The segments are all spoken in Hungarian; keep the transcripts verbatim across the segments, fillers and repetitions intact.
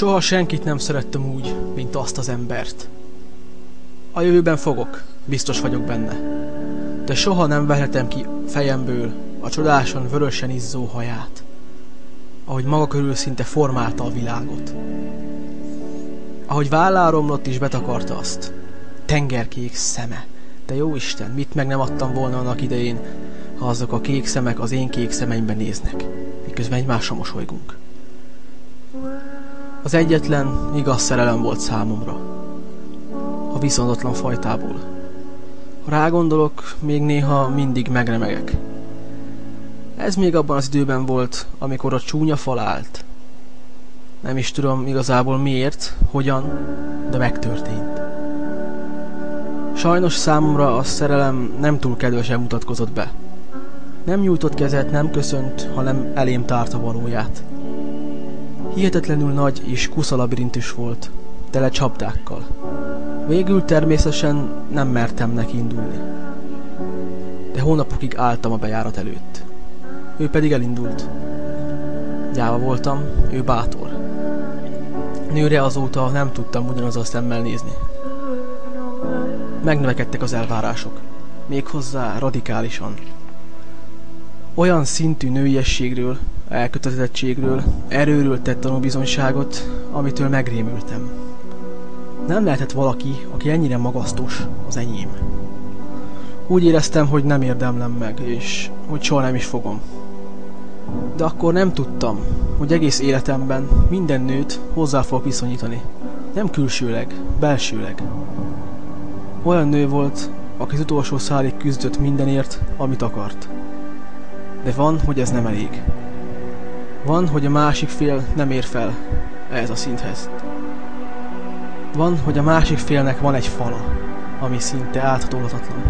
Soha senkit nem szerettem úgy, mint azt az embert. A jövőben fogok, biztos vagyok benne. De soha nem vehetem ki fejemből a csodásan vörösen izzó haját, ahogy maga körül szinte formálta a világot. Ahogy vállára omlott is betakarta azt. Tengerkék szeme. De jó Isten, mit meg nem adtam volna annak idején, ha azok a kék szemek az én kék szemeimbe néznek, miközben egymásra mosolygunk. Az egyetlen igaz szerelem volt számomra. A viszontatlan fajtából. Ha rágondolok, még néha mindig megremegek. Ez még abban az időben volt, amikor a csúnya fal állt. Nem is tudom igazából miért, hogyan, de megtörtént. Sajnos számomra a szerelem nem túl kedvesen mutatkozott be. Nem nyújtott kezet, nem köszönt, hanem elém tárta valóját. Hihetetlenül nagy és kusza labirintus volt, tele csapdákkal. Végül természetesen nem mertem neki indulni. De hónapokig álltam a bejárat előtt. Ő pedig elindult. Gyáva voltam, ő bátor. Nőre azóta nem tudtam ugyanazzal szemmel nézni. Megnövekedtek az elvárások. Méghozzá radikálisan. Olyan szintű nőiességről, elkötelezettségről, erőről tett tanúbizonyságot, amitől megrémültem. Nem lehetett valaki, aki ennyire magasztos, az enyém. Úgy éreztem, hogy nem érdemlem meg, és hogy soha nem is fogom. De akkor nem tudtam, hogy egész életemben minden nőt hozzá fogok viszonyítani. Nem külsőleg, belsőleg. Olyan nő volt, aki az utolsó szálig küzdött mindenért, amit akart. De van, hogy ez nem elég. Van, hogy a másik fél nem ér fel ehhez a szinthez. Van, hogy a másik félnek van egy fala, ami szinte áthatolhatatlan.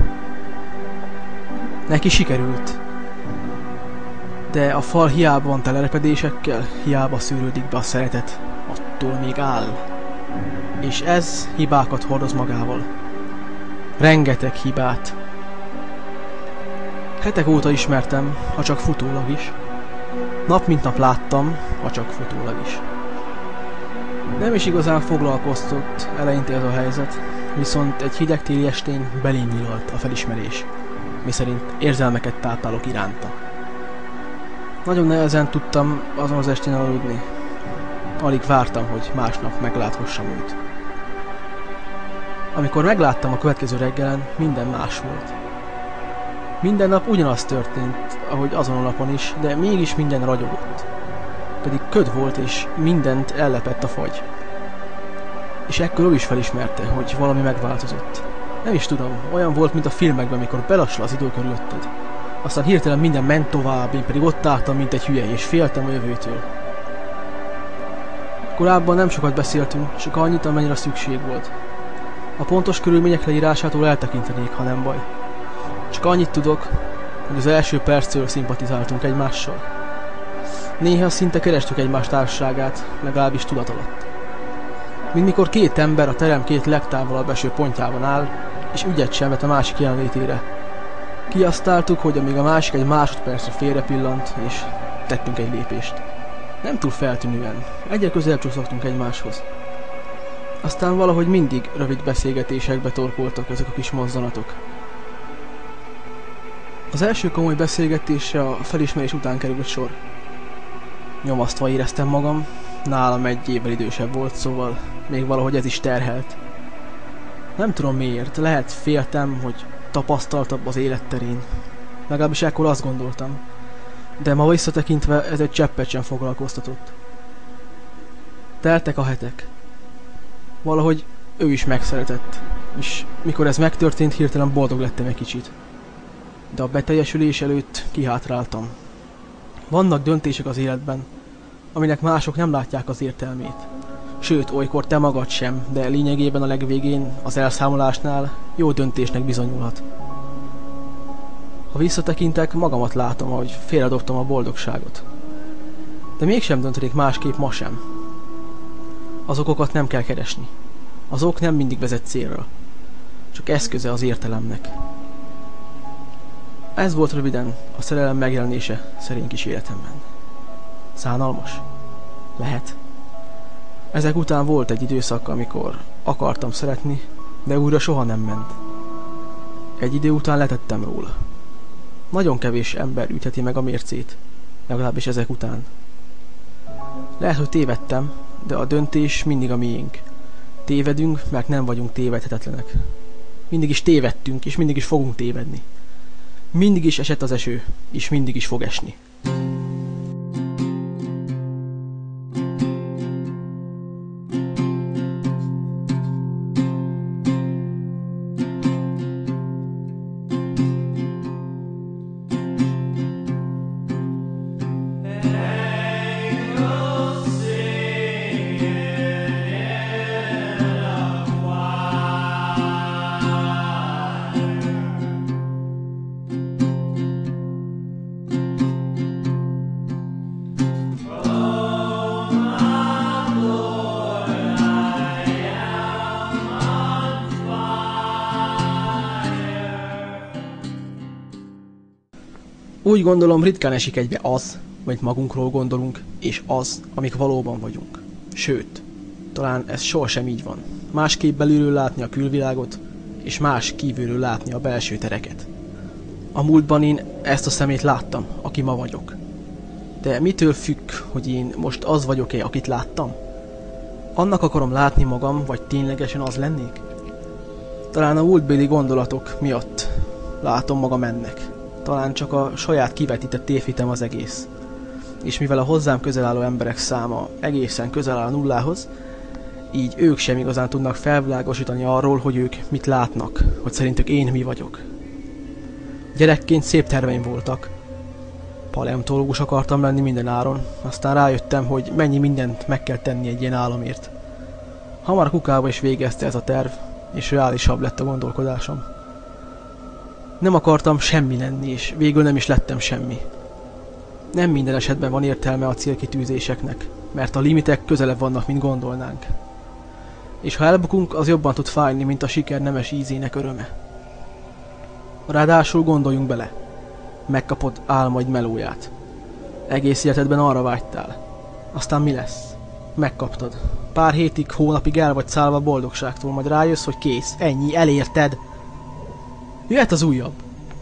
Neki sikerült. De a fal hiába van telerepedésekkel, hiába szűrődik be a szeretet, attól még áll. És ez hibákat hordoz magával. Rengeteg hibát. Hetek óta ismertem, ha csak futólag is. Nap mint nap láttam, ha csak futólag is. Nem is igazán foglalkoztott eleinte ez a helyzet, viszont egy hideg téli estén belém nyilalt a felismerés, miszerint érzelmeket táplálok iránta. Nagyon nehezen tudtam azon az estén aludni. Alig vártam, hogy másnap megláthassam őt. Amikor megláttam a következő reggelen, minden más volt. Minden nap ugyanaz történt, ahogy azon a napon is, de mégis minden ragyogott. Pedig köd volt, és mindent ellepett a fagy. És ekkor ő is felismerte, hogy valami megváltozott. Nem is tudom, olyan volt, mint a filmekben, amikor belassul az idő körülötted. Aztán hirtelen minden ment tovább, én pedig ott álltam, mint egy hülye, és féltem a jövőtől. Korábban nem sokat beszéltünk, csak annyit, amennyire szükség volt. A pontos körülmények leírásától eltekintenék, ha nem baj. Csak annyit tudok, hogy az első perctől szimpatizáltunk egymással. Néha szinte kerestük egymás társaságát, legalábbis tudat alatt. Mint mikor két ember a terem két legtávolabb eső pontjában áll, és ügyet sem vet a másik jelenlétére. Kiasztáltuk, hogy amíg a másik egy másodpercre félre pillant, és tettünk egy lépést. Nem túl feltűnően, egyre közelebb csúszottunk egymáshoz. Aztán valahogy mindig rövid beszélgetésekbe torkoltak ezek a kis mozzanatok. Az első komoly beszélgetésre a felismerés után került sor. Nyomasztva éreztem magam, nálam egy évvel idősebb volt, szóval még valahogy ez is terhelt. Nem tudom miért, lehet féltem, hogy tapasztaltabb az életterén. Legalábbis ekkor azt gondoltam. De ma visszatekintve ez egy cseppet sem foglalkoztatott. Teltek a hetek. Valahogy ő is megszeretett, és mikor ez megtörtént, hirtelen boldog lettem egy kicsit. De a beteljesülés előtt kihátráltam. Vannak döntések az életben, aminek mások nem látják az értelmét. Sőt, olykor te magad sem, de lényegében a legvégén, az elszámolásnál jó döntésnek bizonyulhat. Ha visszatekintek, magamat látom, ahogy félredobtam a boldogságot. De mégsem döntenék másképp ma sem. Az okokat nem kell keresni. Az ok nem mindig vezet célra. Csak eszköze az értelemnek. Ez volt röviden a szerelem megjelenése szerény kis életemben. Szánalmas? Lehet. Ezek után volt egy időszak, amikor akartam szeretni, de újra soha nem ment. Egy idő után letettem róla. Nagyon kevés ember ütheti meg a mércét, legalábbis ezek után. Lehet, hogy tévedtem, de a döntés mindig a miénk. Tévedünk, mert nem vagyunk tévedhetetlenek. Mindig is tévedtünk, és mindig is fogunk tévedni. Mindig is esett az eső, és mindig is fog esni. Úgy gondolom, ritkán esik egybe az, amit magunkról gondolunk, és az, amik valóban vagyunk. Sőt, talán ez sohasem így van. Másképp belülről látni a külvilágot, és más kívülről látni a belső tereket. A múltban én ezt a szemét láttam, aki ma vagyok. De mitől függ, hogy én most az vagyok-e, akit láttam? Annak akarom látni magam, vagy ténylegesen az lennék? Talán a múltbéli gondolatok miatt látom magam ennek. Talán csak a saját kivetített tévhitem az egész. És mivel a hozzám közel álló emberek száma egészen közel áll a nullához, így ők sem igazán tudnak felvilágosítani arról, hogy ők mit látnak, hogy szerintük én mi vagyok. Gyerekként szép terveim voltak. Paleontológus akartam lenni minden áron, aztán rájöttem, hogy mennyi mindent meg kell tenni egy ilyen álomért. Hamar kukába is végezte ez a terv, és reálisabb lett a gondolkodásom. Nem akartam semmi lenni, és végül nem is lettem semmi. Nem minden esetben van értelme a célkitűzéseknek, mert a limitek közelebb vannak, mint gondolnánk. És ha elbukunk, az jobban tud fájni, mint a siker nemes ízének öröme. Ráadásul gondoljunk bele. Megkapod álmaid melóját. Egész életedben arra vágytál. Aztán mi lesz? Megkaptad. Pár hétig, hónapig el vagy szállva boldogságtól, majd rájössz, hogy kész, ennyi, elérted. Jöhet az újabb.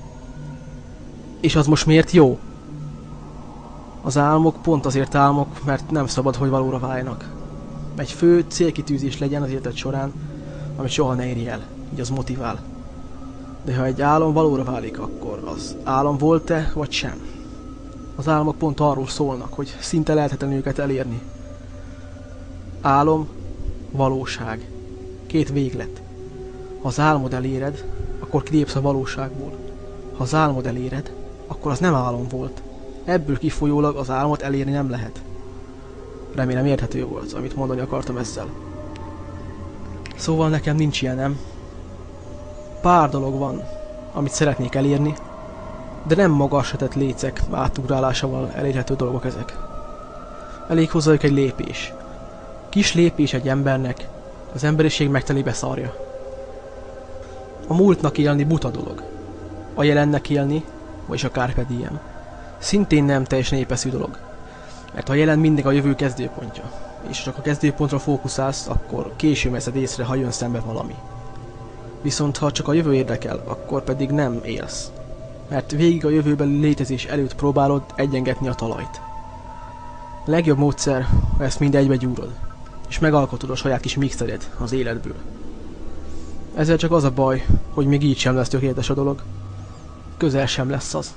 És az most miért jó? Az álmok pont azért álmok, mert nem szabad, hogy valóra váljanak. Egy fő célkitűzés legyen az életed során, amit soha ne érj el, így az motivál. De ha egy álom valóra válik, akkor az álom volt-e, vagy sem? Az álmok pont arról szólnak, hogy szinte lehetetlen őket elérni. Álom, valóság. Két véglet. Ha az álmod eléred, akkor kilépsz a valóságból. Ha az álmod eléred, akkor az nem álom volt. Ebből kifolyólag az álmot elérni nem lehet. Remélem érthető volt, amit mondani akartam ezzel. Szóval nekem nincs ilyenem. Pár dolog van, amit szeretnék elérni, de nem magasvetett lécek átugrálásával elérhető dolgok ezek. Elég hozzájuk egy lépés. Kis lépés egy embernek, az emberiség megtelébe szarja. A múltnak élni buta dolog. A jelennek élni, vagyis a carpe diem, szintén nem teljesen épeszű dolog. Mert a jelen mindig a jövő kezdőpontja, és csak a kezdőpontra fókuszálsz, akkor később veszed észre, ha jön szembe valami. Viszont ha csak a jövő érdekel, akkor pedig nem élsz. Mert végig a jövőbeli létezés előtt próbálod egyengetni a talajt. A legjobb módszer, ha ezt mind egybe gyúrod, és megalkotod a saját kis mixered az életből. Ezzel csak az a baj, hogy még így sem lesz tökéletes a dolog. Közel sem lesz az.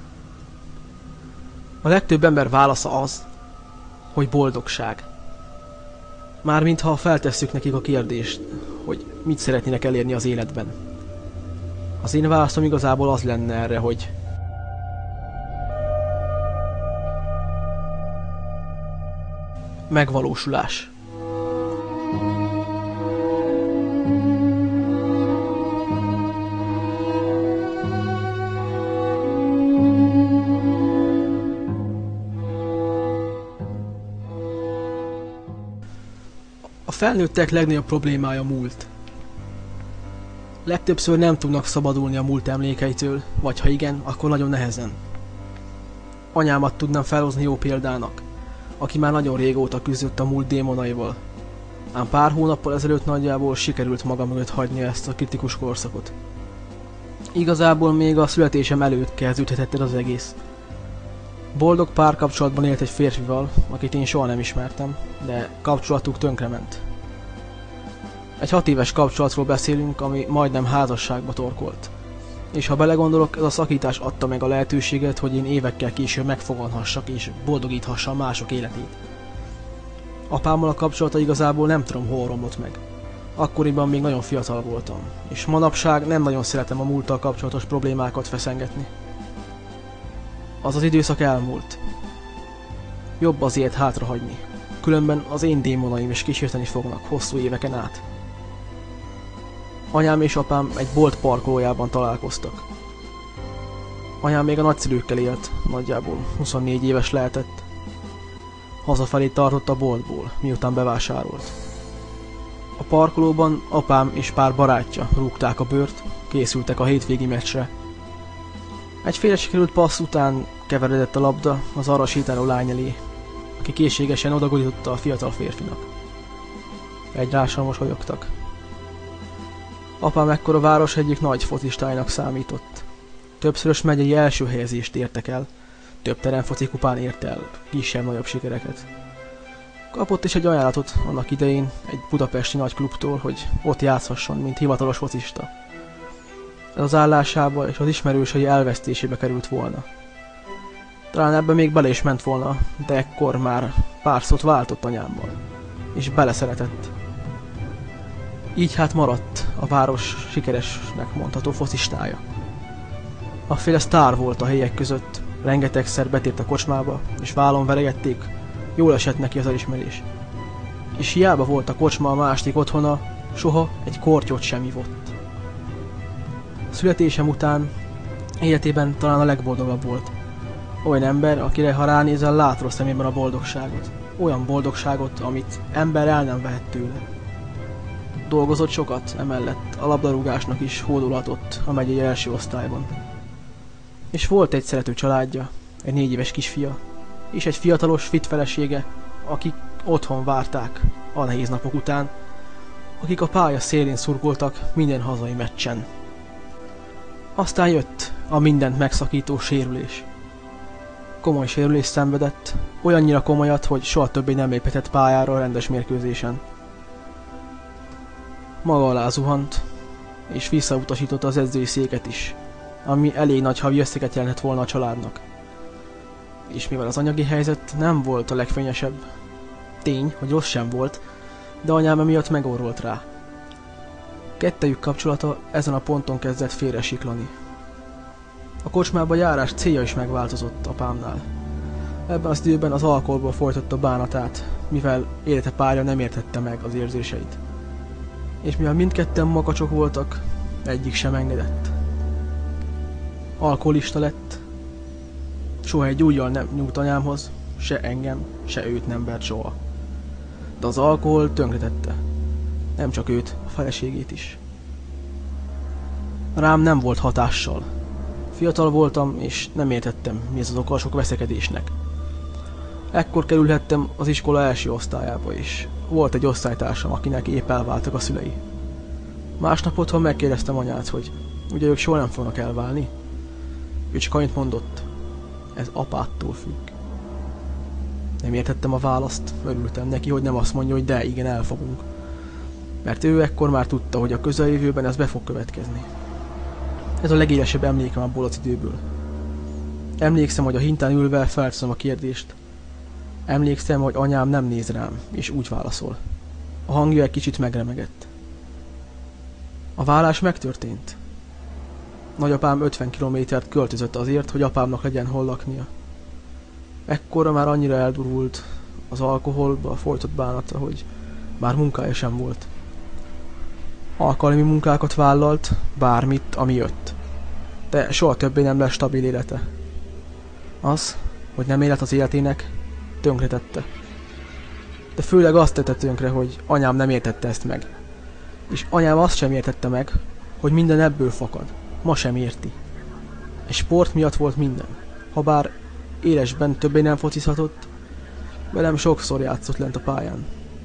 A legtöbb ember válasza az, hogy boldogság. Mármintha feltesszük nekik a kérdést, hogy mit szeretnének elérni az életben. Az én válaszom igazából az lenne erre, hogy megvalósulás. A felnőttek legnagyobb problémája a múlt. Legtöbbször nem tudnak szabadulni a múlt emlékeitől, vagy ha igen, akkor nagyon nehezen. Anyámat tudnám felhozni jó példának, aki már nagyon régóta küzdött a múlt démonaival. Ám pár hónappal ezelőtt nagyjából sikerült magam mögött hagyni ezt a kritikus korszakot. Igazából még a születésem előtt kezdődhetett el az egész. Boldog párkapcsolatban élt egy férfival, akit én soha nem ismertem, de kapcsolatuk tönkrement. Egy hat éves kapcsolatról beszélünk, ami majdnem házasságba torkolt. És ha belegondolok, ez a szakítás adta meg a lehetőséget, hogy én évekkel később megfoganhassak és boldogíthassam mások életét. Apámmal a kapcsolata igazából nem tudom, hol romlott meg. Akkoriban még nagyon fiatal voltam, és manapság nem nagyon szeretem a múlttal kapcsolatos problémákat feszengetni. Az az időszak elmúlt. Jobb az ilyet hátrahagyni, különben az én démonaim is kísérteni fognak hosszú éveken át. Anyám és apám egy bolt parkolójában találkoztak. Anyám még a nagyszülőkkel élt, nagyjából huszonnégy éves lehetett. Hazafelé tartott a boltból, miután bevásárolt. A parkolóban apám és pár barátja rúgták a bőrt, készültek a hétvégi meccsre. Egy féle sikerült passz után keveredett a labda az arra sétáló lány elé, aki készségesen odagodította a fiatal férfinak. Egymásra mosolyogtak. Apám ekkor a város egyik nagy focistájának számított. Többszörös megyei első helyezést értek el, több teremfoci kupán ért el kisebb-nagyobb sikereket. Kapott is egy ajánlatot annak idején egy budapesti nagy klubtól, hogy ott játszhasson, mint hivatalos focista. Ez az állásába és az ismerősei elvesztésébe került volna. Talán ebbe még bele is ment volna, de ekkor már pár szót váltott anyámmal, és beleszeretett. Így hát maradt a város sikeresnek mondható focistája. A féle sztár volt a helyiek között, rengetegszer betért a kocsmába, és vállon veregették, jól esett neki az elismerés. És hiába volt a kocsma a másik otthona, soha egy kortyot sem ivott. Születésem után életében talán a legboldogabb volt. Olyan ember, akire ha ránézel, látod a szemében a boldogságot. Olyan boldogságot, amit ember el nem vehet tőle. Dolgozott sokat, emellett a labdarúgásnak is hódolhatott a megyei első osztályban. És volt egy szerető családja, egy négy éves kisfia, és egy fiatalos, fit felesége, akik otthon várták a nehéz napok után, akik a pálya szélén szurkoltak minden hazai meccsen. Aztán jött a mindent megszakító sérülés. Komoly sérülés szenvedett, olyannyira komolyat, hogy soha többé nem léphetett pályára a rendes mérkőzésen. Maga alá zuhant, és visszautasította az edzői széket is, ami elég nagy havi összeget jelentett volna a családnak. És mivel az anyagi helyzet nem volt a legfényesebb, tény, hogy rossz sem volt, de anyám emiatt megorrolt rá. Kettejük kapcsolata ezen a ponton kezdett félresiklani. A kocsmába járás célja is megváltozott apámnál. Ebben az időben az alkoholból folytatta bánatát, mivel élete párja nem értette meg az érzéseit. És mivel mindketten makacsok voltak, egyik sem engedett. Alkoholista lett, soha egy ujjal nem nyújt anyámhoz, se engem, se őt nem vert soha. De az alkohol tönkretette. Nem csak őt, a feleségét is. Rám nem volt hatással. Fiatal voltam, és nem értettem, mi ez az oka a sok veszekedésnek. Ekkor kerülhettem az iskola első osztályába is. Volt egy osztálytársam, akinek épp elváltak a szülei. Másnap otthon megkérdeztem anyát, hogy ugye ők soha nem fognak elválni. Ő csak annyit mondott, ez apától függ. Nem értettem a választ, örültem neki, hogy nem azt mondja, hogy de, igen, el fogunk. Mert ő ekkor már tudta, hogy a közeljövőben ez be fog következni. Ez a legélesebb emlékem abból az időből. Emlékszem, hogy a hintán ülve felteszem a kérdést. Emlékszem, hogy anyám nem néz rám, és úgy válaszol. A hangja egy kicsit megremegett. A válás megtörtént. Nagyapám ötven kilométert költözött azért, hogy apámnak legyen hol laknia. Ekkorra már annyira eldurult az alkoholba folytott bánata, hogy már munkája sem volt. Alkalmi munkákat vállalt, bármit, ami jött. De soha többé nem lesz stabil élete. Az, hogy nem élet az életének, tönkretette. De főleg azt tette tönkre, hogy anyám nem értette ezt meg. És anyám azt sem értette meg, hogy minden ebből fakad. Ma sem érti. Egy sport miatt volt minden. Habár élesben többé nem focizhatott, velem sokszor játszott lent a pályán.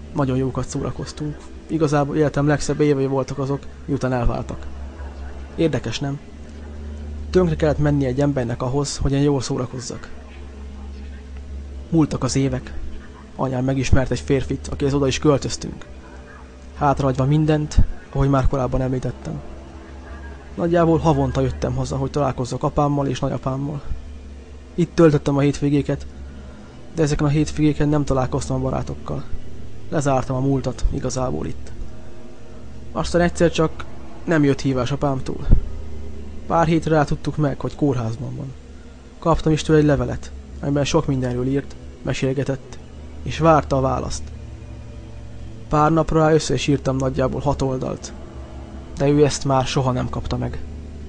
Nagyon jókat szórakoztunk. Igazából életem legszebb évei voltak azok, miután elváltak. Érdekes, nem? Tönkre kellett menni egy embernek ahhoz, hogy én jól szórakozzak. Múltak az évek. Anyám megismert egy férfit, akihez oda is költöztünk. Hátrahagyva mindent, ahogy már korábban említettem. Nagyjából havonta jöttem haza, hogy találkozzak apámmal és nagyapámmal. Itt töltöttem a hétvégéket, de ezeken a hétvégéken nem találkoztam a barátokkal. Lezártam a múltat igazából itt. Aztán egyszer csak nem jött hívás apámtól. Pár hétre rá tudtuk meg, hogy kórházban van. Kaptam is tőle egy levelet, amiben sok mindenről írt, mesélgetett, és várta a választ. Pár napra rá össze is írtam nagyjából hat oldalt, de ő ezt már soha nem kapta meg.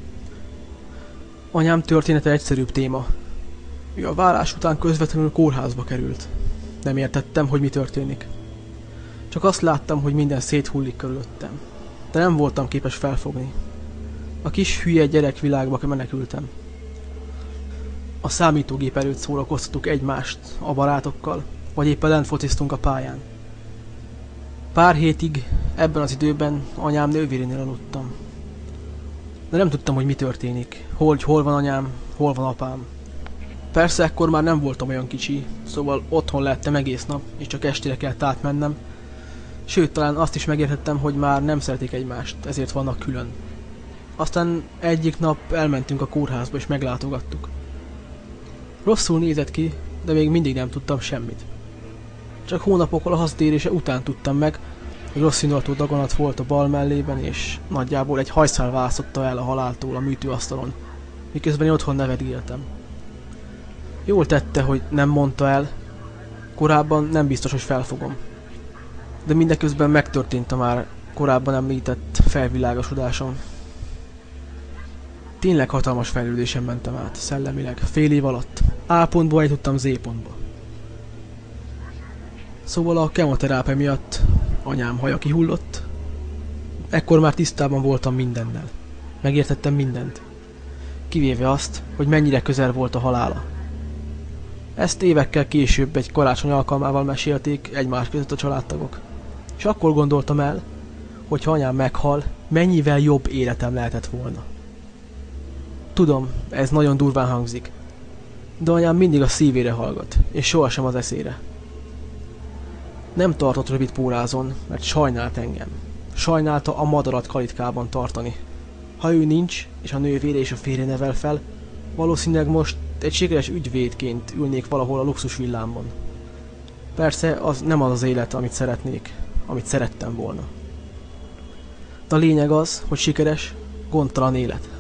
Anyám története egyszerűbb téma. Ő a válás után közvetlenül kórházba került. Nem értettem, hogy mi történik. Csak azt láttam, hogy minden széthullik körülöttem, de nem voltam képes felfogni. A kis hülye gyerekvilágba menekültem. A számítógép előtt szórakoztattuk egymást a barátokkal, vagy éppen lent fociztunk a pályán. Pár hétig ebben az időben anyám nővérénél aludtam. De nem tudtam, hogy mi történik, hogy hol van anyám, hol van apám. Persze ekkor már nem voltam olyan kicsi, szóval otthon lehettem egész nap, és csak estére kellett átmennem. Sőt, talán azt is megértettem, hogy már nem szeretik egymást, ezért vannak külön. Aztán egyik nap elmentünk a kórházba és meglátogattuk. Rosszul nézett ki, de még mindig nem tudtam semmit. Csak hónapokkal a hazatérése után tudtam meg, hogy rossz indulatú daganat volt a bal mellében, és nagyjából egy hajszál választotta el a haláltól a műtőasztalon, miközben én otthon nevetgéltem. Jól tette, hogy nem mondta el, korábban nem biztos, hogy felfogom. De mindeközben megtörtént a már korábban említett felvilágosodásom. Tényleg hatalmas fejlődésen mentem át, szellemileg, fél év alatt. A pontból eljutottam Z pontba. Szóval a kemoterápia miatt anyám haja kihullott. Ekkor már tisztában voltam mindennel. Megértettem mindent. Kivéve azt, hogy mennyire közel volt a halála. Ezt évekkel később egy karácsony alkalmával mesélték egymás között a családtagok. És akkor gondoltam el, hogy ha anyám meghal, mennyivel jobb életem lehetett volna. Tudom, ez nagyon durván hangzik, de anyám mindig a szívére hallgat, és sohasem az eszére. Nem tartott rövid pórázon, mert sajnált engem. Sajnálta a madarat kalitkában tartani. Ha ő nincs, és a nővére és a férje nevel fel, valószínűleg most egy sikeres ügyvédként ülnék valahol a luxus villámban. Persze, az nem az az élet, amit szeretnék, amit szerettem volna. De a lényeg az, hogy sikeres, gondtalan élet.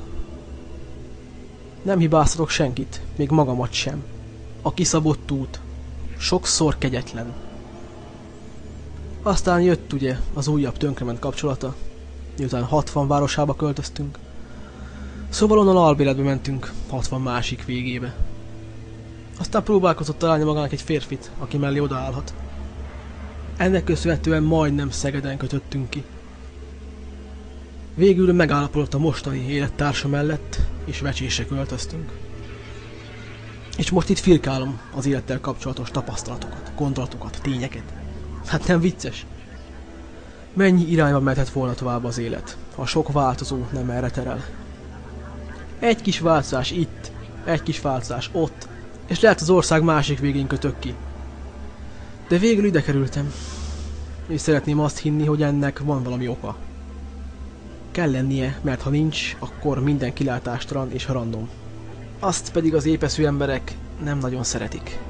Nem hibáztatok senkit, még magamat sem. A kiszabott út sokszor kegyetlen. Aztán jött ugye az újabb tönkrement kapcsolata, miután hatvan városába költöztünk. Szóval onnan albéletbe mentünk, hatvan másik végébe. Aztán próbálkozott találni magának egy férfit, aki mellé odaállhat. Ennek köszönhetően majdnem Szegeden kötöttünk ki. Végül megállapodott a mostani élettársa mellett, és Vecsésre költöztünk. És most itt firkálom az élettel kapcsolatos tapasztalatokat, gondolatokat, tényeket. Hát nem vicces? Mennyi irányba mehetett volna tovább az élet, ha sok változó nem erre terel. Egy kis változás itt, egy kis változás ott, és lehet az ország másik végén kötök ki. De végül ide kerültem, és szeretném azt hinni, hogy ennek van valami oka. Kell lennie, mert ha nincs, akkor minden kilátástalan és random. Azt pedig az épeszű emberek nem nagyon szeretik.